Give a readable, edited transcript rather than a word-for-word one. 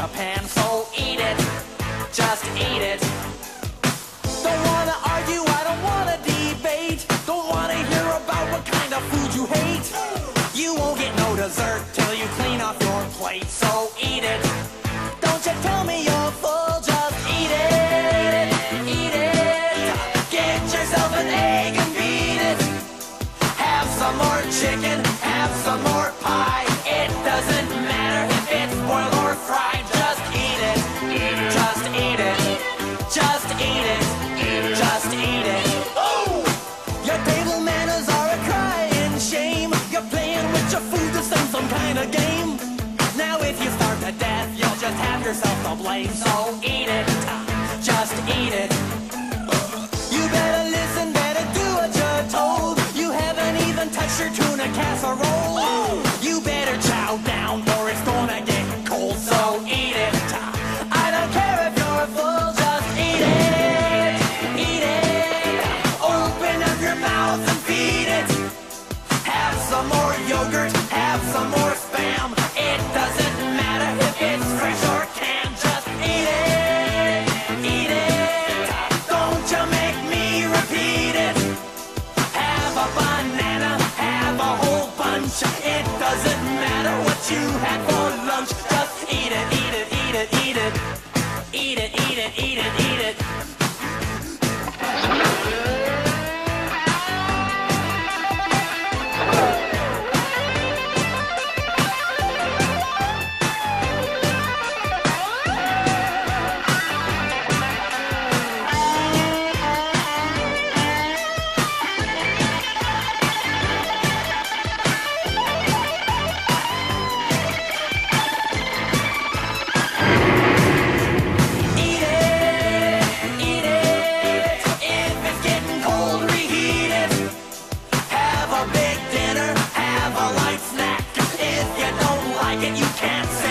the pan, so eat it, just eat it. Don't wanna argue, I don't wanna debate. Don't wanna hear about what kind of food you hate. You won't get no dessert till you clean off your plate, so eat it. Don't you tell me you're full, just eat it, eat it. Get yourself an egg and beat it. Have some more chicken, have some more pie. It doesn't matter if it's boiled or fried, just eat it, just eat it, just eat it, just eat it. Oh! Your table manners are a crying shame. You're playing with your food as in some kind of game. Now if you starve to death, you'll just have yourself to blame. So eat it, just eat it. You better listen, better do what you're told. You haven't even touched your tuna casserole. You better chow down or it's gonna get cold. So eat it. I don't care if you're full, just eat it. Eat it. Open up your mouth and feed it. Have some more yogurt, have some more Spam. It doesn't matter if it's fresh or canned, just eat it. Eat it. Don't you make me repeat it. Have a banana, have a whole bunch. It doesn't matter what you had for lunch, just eat it, eat it, eat it, eat it. Eat it, eat it, eat it, eat it. Have a big dinner, have a light snack. If you don't like it, you can't